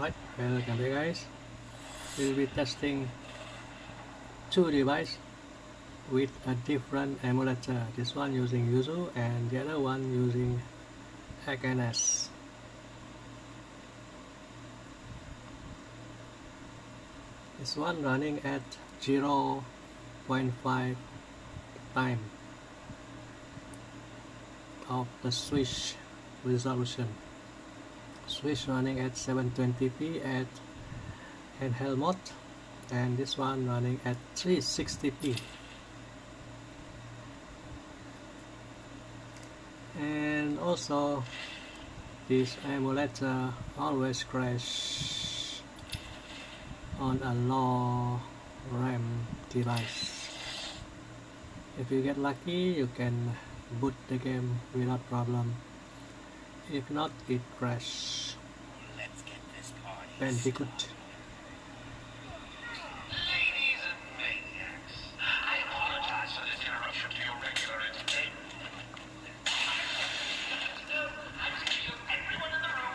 Right, welcome back guys. We'll be testing two devices with a different emulator. This one using Yuzu and the other one using XNS. This one running at 0.5 time of the switch resolution. Switch running at 720p at handheld mode, and this one running at 360p. And also this emulator always crash on a low RAM device. If you get lucky, you can boot the game without problem. If not, it crash. Bandicoot. Ladies and maniacs, I apologize for this interruption to your regular entertainment. I was giving you everyone in the room.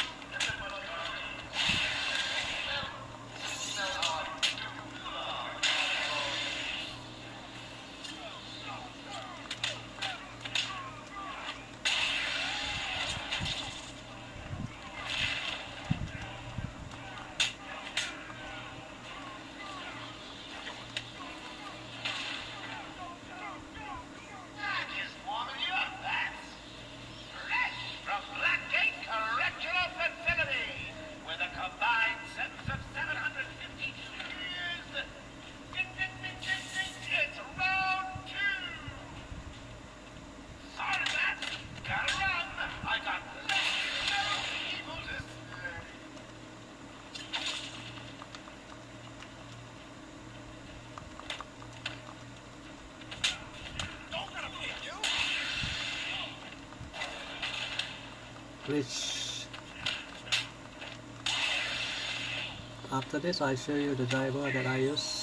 Glitch. After this, I show you the driver that I use.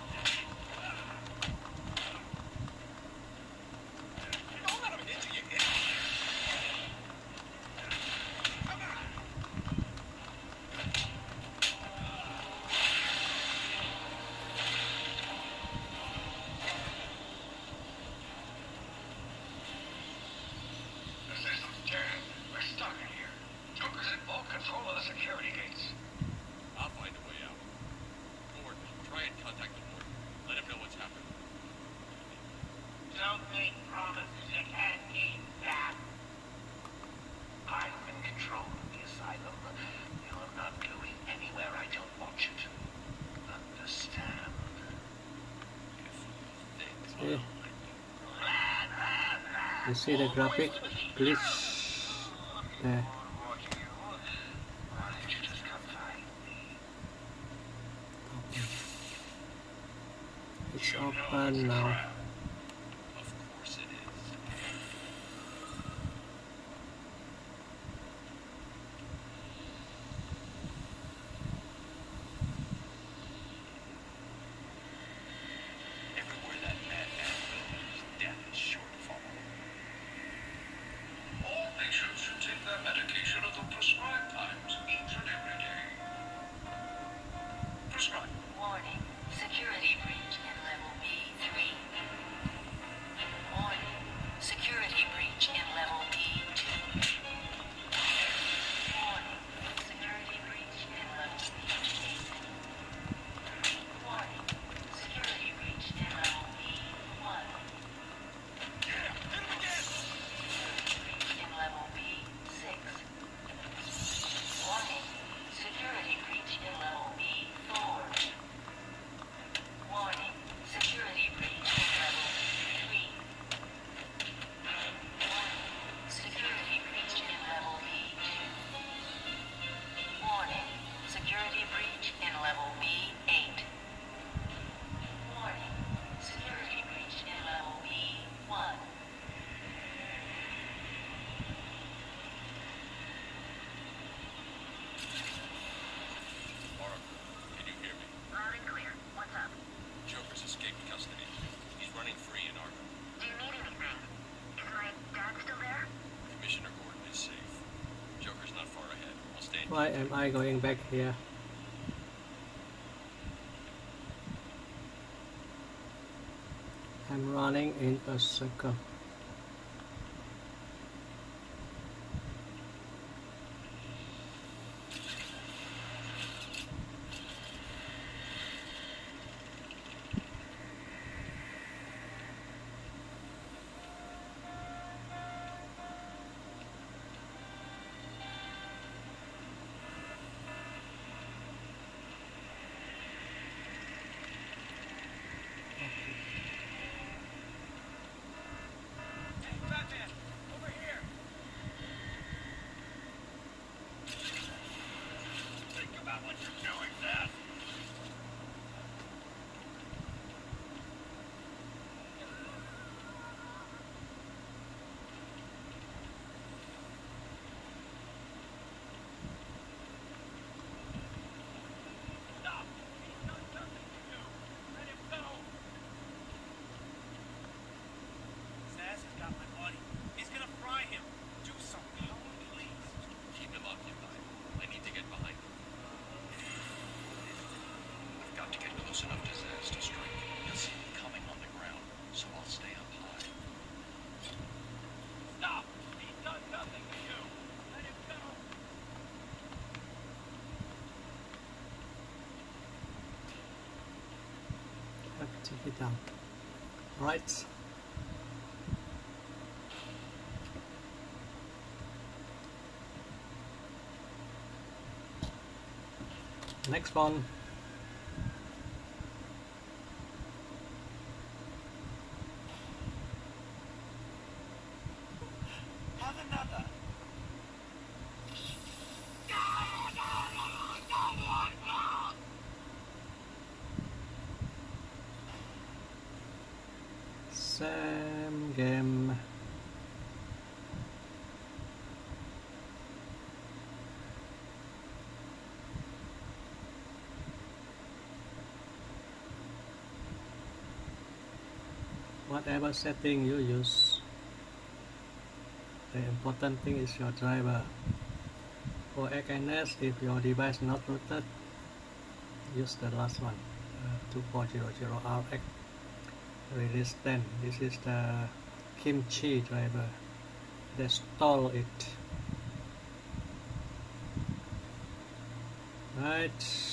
Don't make promises you can't keep back. I'm in control of the asylum. You're not going anywhere I don't want you to. Understand? Yeah. You see the graphic glitch there. It's open now. Medication at the prescribed times each and every day. Prescribed. Warning. Security breach in level B3. Warning. Security breach in level B2. Warning. Security breach in level B8. Warning. Security breach in level B1. Breach in level B6. Warning. Security breach in level B4. Warning. Security breach in level B3. Warning. Security breach in level B2. Warning. Security breach in level B8. Warning. Security breach in level B1. Can you hear me? Loud and clear. What's up? Joker's escaped custody. He's running free in Arkham. Do you need anything? Is my dad still there? Commissioner Gordon is safe. Joker's not far ahead. I'll stay in Why am I going back here? I'm running in a circle. Take it down. Right. Next one. Have another. Same game. Whatever setting you use, the important thing is your driver. For XNS, if your device not rooted, use the last one, 2400RX release 10. This is the Kimchi driver. They stole it. Right.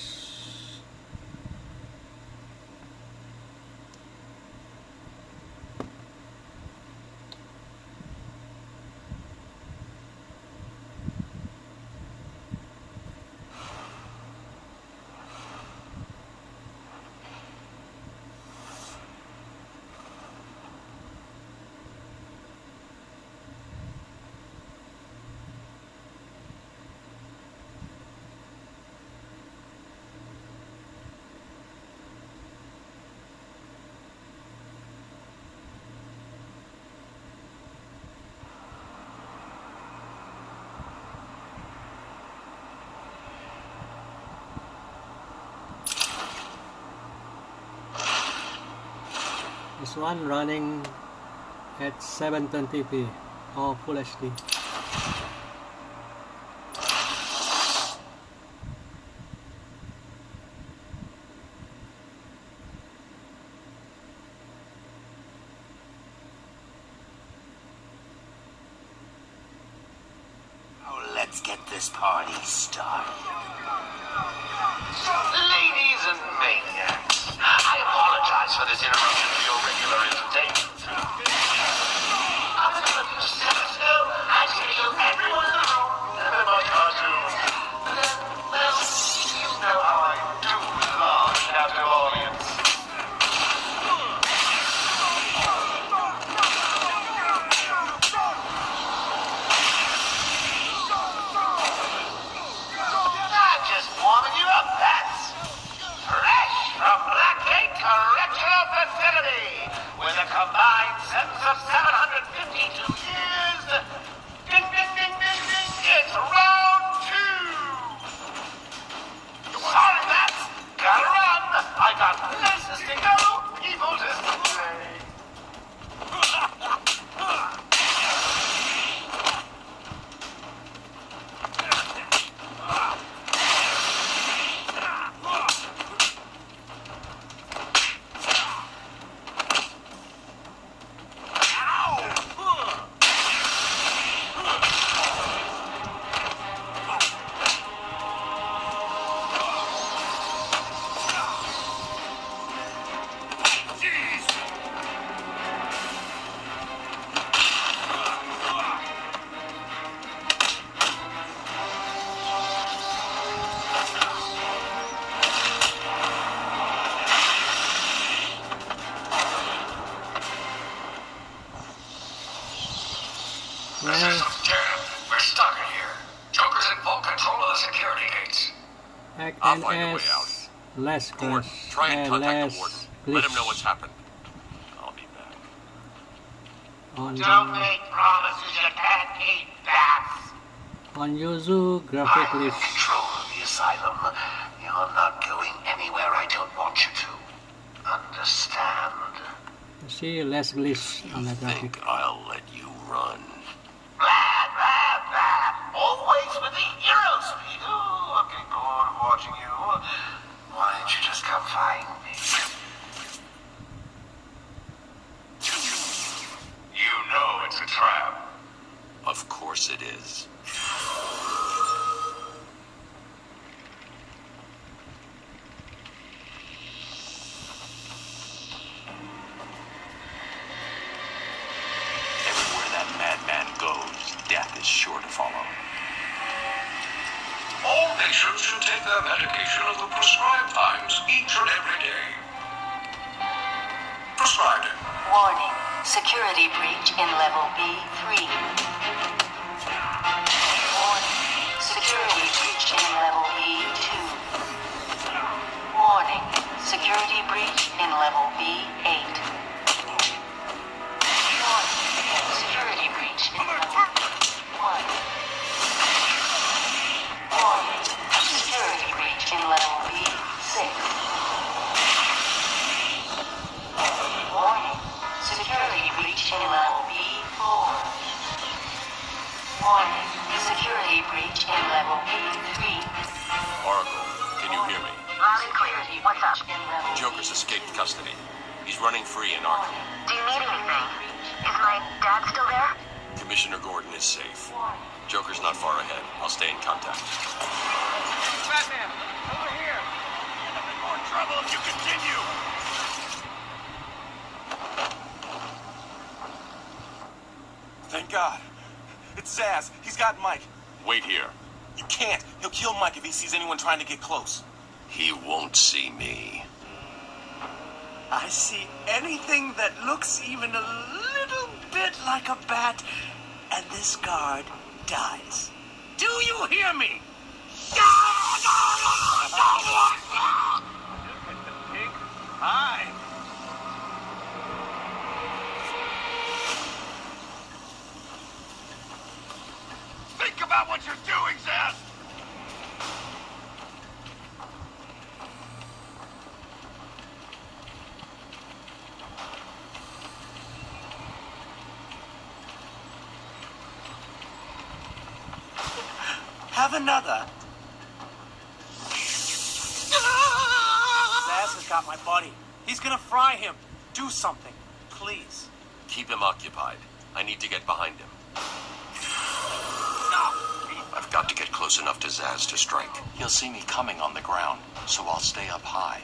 This one running at 720p or Full HD. Oh, let's get this party started. Ladies and maniacs, I apologize for this interruption to your regular entertainment. I'll tell you, so I schedule everyone in the room for my cartoon. Well, you know how I do love a captive audience. I'm just warming you up, Bats. Fresh from Blackgate Correctional Facility, with a combined sentence of 752 years. Ding, ding, ding, ding, ding. It's round two. Sorry, Bats. Gotta run. I got places to go, people to see. system's jammed. We're stuck in here. Joker's in full control of the security gates. I'll find a way out. Less Gordon, glitch try and and contact less the warden. glitch Let him know what's happened. I'll be back. on Don't make promises you can't keep, bats. on Yuzu. Graphic I'm in glitch. control of the asylum. You're not going anywhere I don't want you to. Understand? See, less glitch on the graphic. Think I'll let you run? Blah, blah, blah. Always with the hero speed. Oh, looking bored of watching you. Why don't you just come find me? You know it's a trap. Of course it is. Everywhere that madman goes, death is sure to follow. All patients should take their medication at the prescribed times each and every day. Prescribed. Warning. Security breach in level B3. Warning. Security breach in level B2. Warning. Security breach in level B8. Warning. Security breach in level B1. Warning. Security breach in level B6. Warning. Security breach in level B4. Warning. Security breach in level B3. Oracle, can you hear me? Loud and clear. What's up? In level Joker's escaped custody. He's running free in Arkham. Do you need anything? Is my dad still there? Commissioner Gordon is safe. Joker's not far ahead. I'll stay in contact. Batman, over here. You're in more trouble if you continue. Thank God. It's Zsasz. He's got Mike. Wait here. You can't. He'll kill Mike if he sees anyone trying to get close. He won't see me. I see anything that looks even a little bit like a bat, and this guard dies. Do you hear me? Hi. Think about what you're doing, Zsasz. Have another. Zsasz has got my buddy. He's gonna fry him. Do something, please. Keep him occupied. I need to get behind him. I've got to get close enough to Zsasz to strike. He'll see me coming on the ground, so I'll stay up high.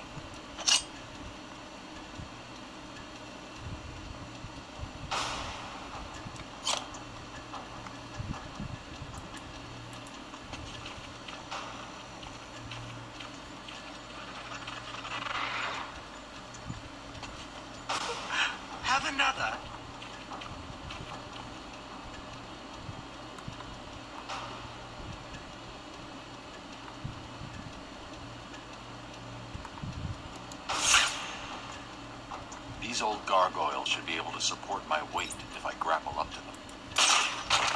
Have another. These old gargoyles should be able to support my weight if I grapple up to them.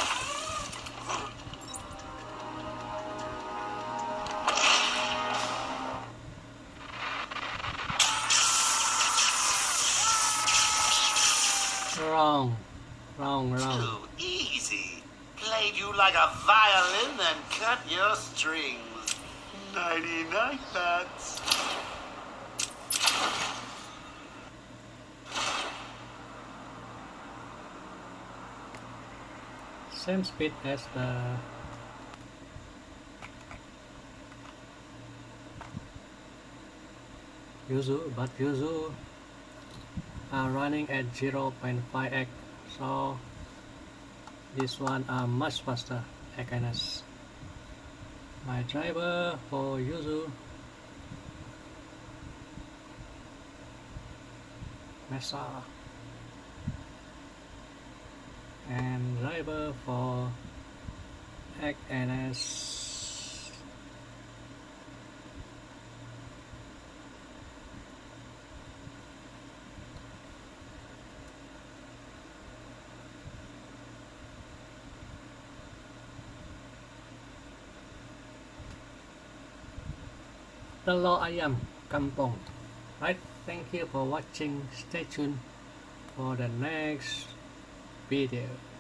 Wrong. Too easy. Played you like a violin and cut your strings. 99 bats. Same speed as the Yuzu, but Yuzu are running at 0.5x, so this one are much faster against my driver for Yuzu. Mesa. and driver for XNS. Telur ayam kampung. Right, thank you for watching. Stay tuned for the next video.